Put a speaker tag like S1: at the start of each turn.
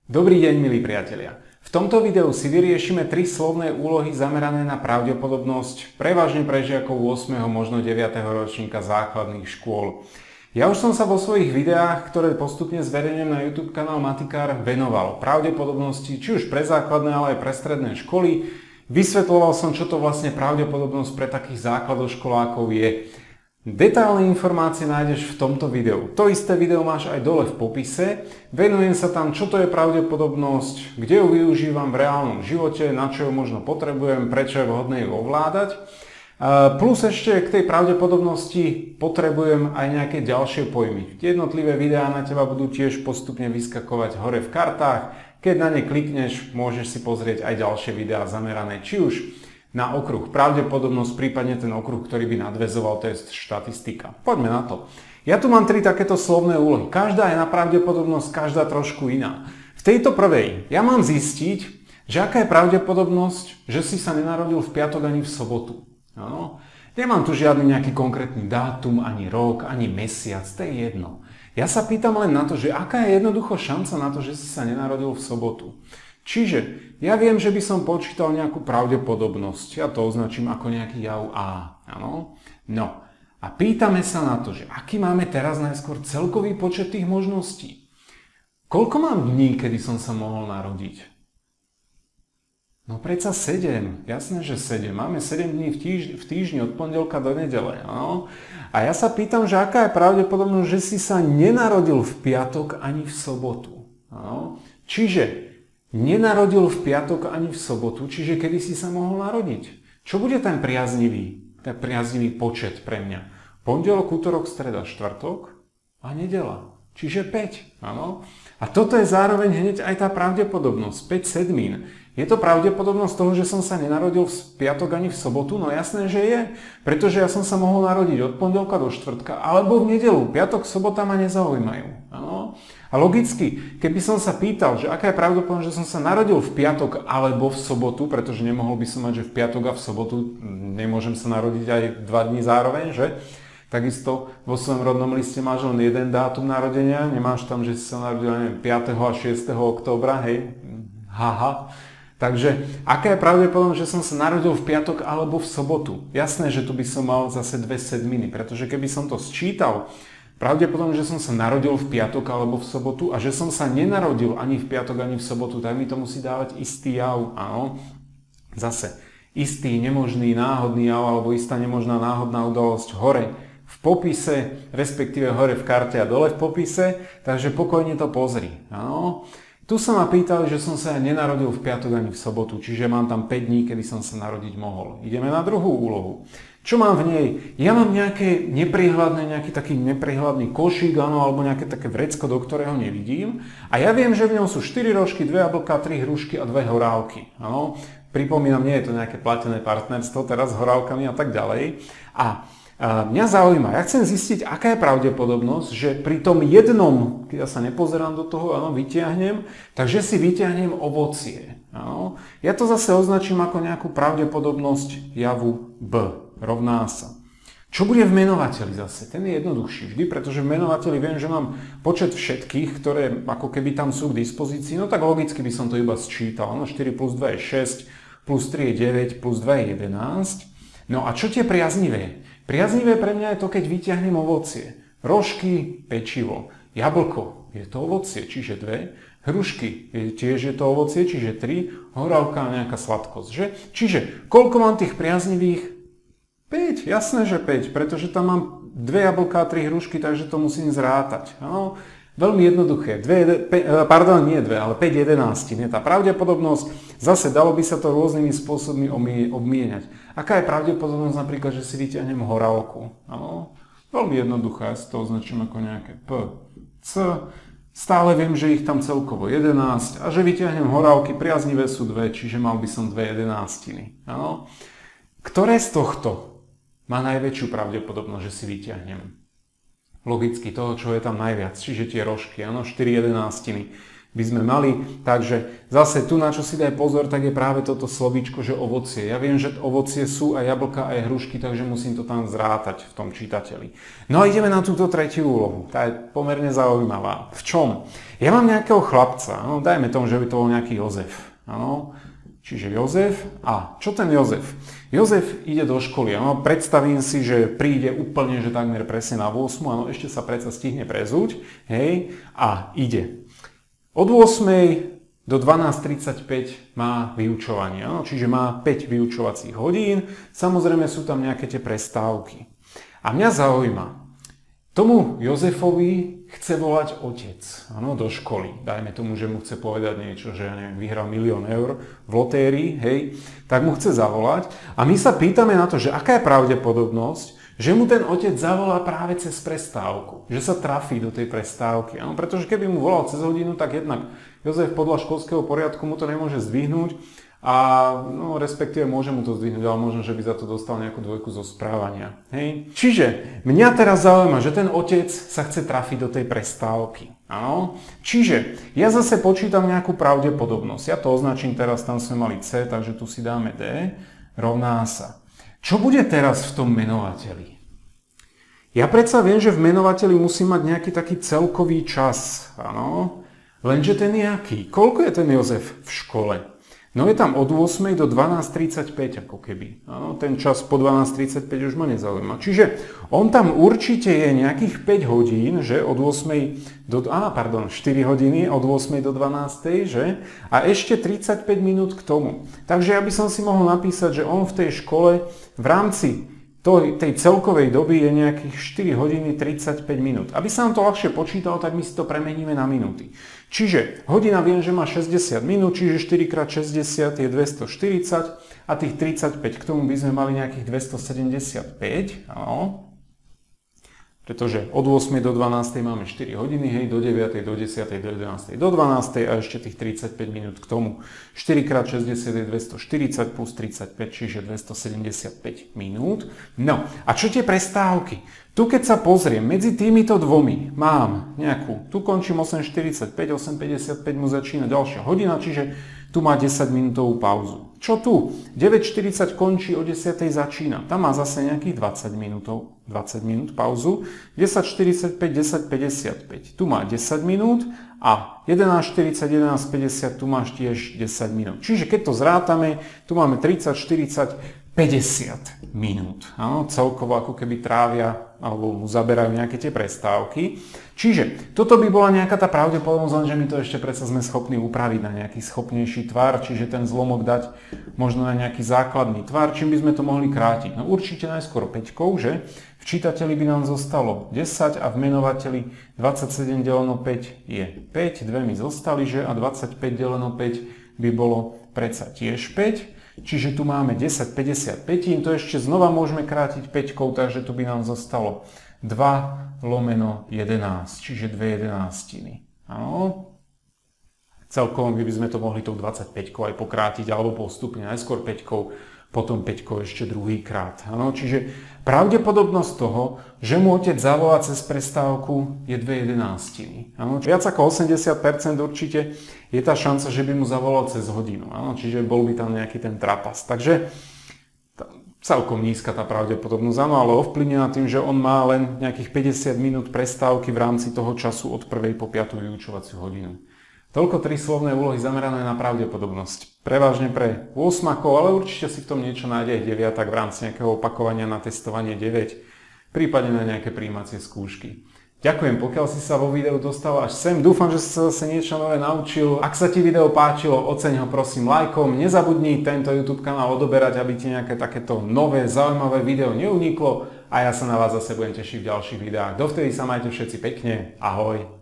S1: Dobrý deň, milí priatelia. V tomto videu si vyriešime 3 slovné úlohy zamerané na pravdepodobnosť, prevažne pre žiakov 8. možno 9. ročníka základných škôl. Ja už som sa vo svojich videách, ktoré postupne zverejňujem na YouTube kanál Matikár, venoval pravdepodobnosti, či už pre základné, ale aj pre stredné školy. Vysvetľoval som, čo to vlastne pravdepodobnosť pre takých základoškolákov je. Detailné informácie nájdeš v tomto videu. To isté video máš aj dole v popise. Venujem sa tam, čo to je pravdepodobnosť, kde ju využívam v reálnom živote, na čo ju možno potrebujem, prečo je vhodné ju ovládať. Plus ešte k tej pravdepodobnosti potrebujem aj nejaké ďalšie pojmy. Tie jednotlivé videá na teba budú tiež postupne vyskakovať hore v kartách. Keď na ne klikneš, môžeš si pozrieť aj ďalšie videá zamerané či už na okruh pravdepodobnosť, prípadne ten okruh, ktorý by nadväzoval, to je štatistika. Poďme na to. Ja tu mám 3 takéto slovné úlohy. Každá je na pravdepodobnosť, každá trošku iná. V tejto prvej ja mám zistiť, že aká je pravdepodobnosť, že si sa nenarodil v piatok ani v sobotu. Áno? Nemám tu žiadny nejaký konkrétny dátum, ani rok, ani mesiac, to je jedno. Ja sa pýtam len na to, že aká je jednoducho šanca na to, že si sa nenarodil v sobotu. Čiže ja viem, že by som počítal nejakú pravdepodobnosť. Ja to označím ako nejaký jav A. Áno? No a pýtame sa na to, že aký máme teraz najskôr celkový počet tých možností. Koľko mám dní, kedy som sa mohol narodiť? No predsa 7. Jasné, že 7. Máme 7 dní v týždni od pondelka do nedele. Áno? A ja sa pýtam, že aká je pravdepodobnosť, že si sa nenarodil v piatok ani v sobotu. Áno? Čiže nenarodil v piatok ani v sobotu, čiže kedy si sa mohol narodiť? Čo bude ten priaznivý počet pre mňa? Pondelok, útorok, streda, štvrtok a nedeľa. Čiže 5. Áno? A toto je zároveň hneď aj tá pravdepodobnosť. 5 sedmín. Je to pravdepodobnosť toho, že som sa nenarodil v piatok ani v sobotu? No jasné, že je. Pretože ja som sa mohol narodiť od pondelka do štvrtka alebo v nedeľu. Piatok, sobota ma nezaujímajú. Áno? A logicky, keby som sa pýtal, že aká je pravdepodobnosť, že som sa narodil v piatok alebo v sobotu, pretože nemohol by som mať, že v piatok a v sobotu nemôžem sa narodiť aj 2 dní zároveň, že? Takisto vo svojom rodnom liste máš len jeden dátum narodenia, nemáš tam, že si sa narodil, neviem, 5. a 6. októbra, hej? Haha. Takže, aká je pravdepodobnosť, že som sa narodil v piatok alebo v sobotu? Jasné, že tu by som mal zase 2 sedminy, pretože keby som to sčítal, pravdepodobne, že som sa narodil v piatok alebo v sobotu a že som sa nenarodil ani v piatok, ani v sobotu, tak mi to musí dávať istý jav. Áno. Zase istý, nemožný, náhodný jav alebo istá nemožná náhodná udalosť hore v popise, respektíve hore v karte a dole v popise, takže pokojne to pozri. Áno. Tu sa ma pýtali, že som sa nenarodil v piatok ani v sobotu, čiže mám tam 5 dní, kedy som sa narodiť mohol. Ideme na druhú úlohu. Čo mám v nej? Ja mám nejaký taký neprehľadný košík, áno, alebo nejaké také vrecko, do ktorého nevidím. A ja viem, že v ňom sú 4 rožky, 2 jablká, 3 hrušky a 2 horálky. Áno. Pripomínam, nie je to nejaké platené partnerstvo teraz s horálkami a tak ďalej. A mňa zaujíma, ja chcem zistiť, aká je pravdepodobnosť, že pri tom jednom, keď ja sa nepozerám do toho, áno, vyťahnem, takže si vyťahnem ovocie. Áno. Ja to zase označím ako nejakú pravdepodobnosť javu B. Rovná sa. Čo bude v menovateli zase? Ten je jednoduchší vždy, pretože v menovateli viem, že mám počet všetkých, ktoré ako keby tam sú k dispozícii, no tak logicky by som to iba sčítal. No 4 plus 2 je 6, plus 3 je 9, plus 2 je 11. No a čo tie priaznivé? Priaznivé pre mňa je to, keď vyťahnem ovocie. Rožky, pečivo. Jablko, je to ovocie, čiže 2. Hrušky, tiež je to ovocie, čiže 3. Horálka, nejaká sladkosť, že? Čiže, koľko mám tých priaznivých? 5, jasné, že 5, pretože tam mám 2 jablká a 3 hrušky, takže to musím zrátať. Áno, veľmi jednoduché. 5 jedenáctin je tá pravdepodobnosť. Zase dalo by sa to rôznymi spôsobmi obmieniať. Aká je pravdepodobnosť napríklad, že si vyťahnem horálku? Áno, veľmi jednoduché, ja si to označím ako nejaké P, C. Stále viem, že ich tam celkovo 11 a že vyťahnem horálky, priaznivé sú 2, čiže mal by som 2 jedenáctiny. Áno. Ktoré z tohto má najväčšiu pravdepodobnosť, že si vyťahnem? Logicky toho, čo je tam najviac, čiže tie rožky, áno, 4 jedenáctiny. by sme mali. Takže zase tu, na čo si daj pozor, tak je práve toto slovíčko, že ovocie. Ja viem, že ovocie sú aj jablka, aj hrušky, takže musím to tam zrátať v tom čítateli. No a ideme na túto tretiu úlohu. Tá je pomerne zaujímavá. V čom? Ja mám nejakého chlapca, no dajme tomu, že by to bol nejaký Jozef. Áno. Čiže Jozef. A čo ten Jozef? Jozef ide do školy. Áno. Predstavím si, že príde úplne, že takmer presne na 8. Áno, ešte sa predsa stihne prezúť. Hej. A ide. Od 8. do 12.35 má vyučovanie. Áno. Čiže má 5 vyučovacích hodín. Samozrejme sú tam nejaké tie prestávky. A mňa zaujíma, tomu Jozefovi chce volať otec, áno, do školy. Dajme tomu, že mu chce povedať niečo, že vyhral 1 000 000 eur v lotérii, hej, tak mu chce zavolať. A my sa pýtame na to, že aká je pravdepodobnosť, že mu ten otec zavolá práve cez prestávku, že sa trafí do tej prestávky. Áno, pretože keby mu volal cez hodinu, tak jednak Jozef podľa školského poriadku mu to nemôže zdvihnúť a no, respektíve môže mu to zdvihnúť, ale možno, že by za to dostal nejakú 2 zo správania. Hej. Čiže mňa teraz zaujíma, že ten otec sa chce trafiť do tej prestávky. Áno. Čiže ja zase počítam nejakú pravdepodobnosť. Ja to označím teraz, tam sme mali C, takže tu si dáme D, rovná sa. Čo bude teraz v tom menovateli? Ja predsa viem, že v menovateli musím mať nejaký taký celkový čas. Áno. Lenže ten je aký? Koľko je ten Jozef v škole? No je tam od 8. do 12.35 ako keby. Áno, ten čas po 12.35 už ma nezaujíma. Čiže on tam určite je nejakých 5 hodín, že od 8. do... 4 hodiny od 8. do 12. že? A ešte 35 minút k tomu. Takže ja by som si mohol napísať, že on v tej škole v rámci tej celkovej doby je nejakých 4 hodiny 35 minút. Aby sa nám to ľahšie počítalo, tak my si to premeníme na minúty. Čiže hodina viem, že má 60 minút, čiže 4x60 je 240 a tých 35 k tomu by sme mali nejakých 275. Áno. Pretože od 8. do 12. máme 4 hodiny, hej, do 9. do 10. do 11. do 12. a ešte tých 35 minút k tomu. 4x60 je 240 plus 35, čiže 275 minút. No, a čo tie prestávky? Tu keď sa pozriem, medzi týmito dvomi mám nejakú, tu končím 8.45, 8.55 mu začína ďalšia hodina, čiže tu má 10 minútovú pauzu. Čo tu? 9.40 končí, o 10.00 začína. Tam má zase nejakých 20 minút pauzu. 10.45, 10.55. Tu má 10 minút a 11.40, 11.50 tu máš tiež 10 minút. Čiže keď to zrátame, tu máme 30, 40, 50 minút. Áno, celkovo ako keby trávia alebo mu zaberajú nejaké tie prestávky. Čiže toto by bola nejaká tá pravdepodobnosť, lenže my to ešte predsa sme schopní upraviť na nejaký schopnejší tvar, čiže ten zlomok dať možno na nejaký základný tvar, čím by sme to mohli krátiť. No určite najskôr 5, že? V čítateli by nám zostalo 10 a v menovateli 27 deleno 5 je 5, 2 mi zostali, že? A 25 deleno 5 by bolo predsa tiež 5. Čiže tu máme 10,55, to ešte znova môžeme krátiť 5, takže tu by nám zostalo 2 lomeno 11, čiže 2 jedenáctiny. Áno. Celkovo by sme to mohli tou 25 aj pokrátiť, alebo postupne najskôr 5, potom 5 ešte druhýkrát. Áno. Čiže pravdepodobnosť toho, že mu otec zavolá cez prestávku, je 2 jedenáctiny. Áno. Viac ako 80% určite je tá šanca, že by mu zavolal cez hodinu. Áno. Čiže bol by tam nejaký ten trapas. Takže celkom nízka tá pravdepodobnosť, áno, ale ovplyvnená tým, že on má len nejakých 50 minút prestávky v rámci toho času od 1. po 5. vyučovaciu hodinu. Toľko 3 slovné úlohy zamerané na pravdepodobnosť. Prevažne pre 8-akov, ale určite si v tom niečo nájde aj 9-ak v rámci nejakého opakovania na testovanie 9, prípadne na nejaké prijímacie skúšky. Ďakujem, pokiaľ si sa vo videu dostal až sem, dúfam, že si sa zase niečo nové naučil. Ak sa ti video páčilo, oceň ho prosím lajkom, nezabudni tento YouTube kanál odoberať, aby ti nejaké takéto nové, zaujímavé video neuniklo a ja sa na vás zase budem tešiť v ďalších videách. Dovtedy sa majte všetci pekne, ahoj.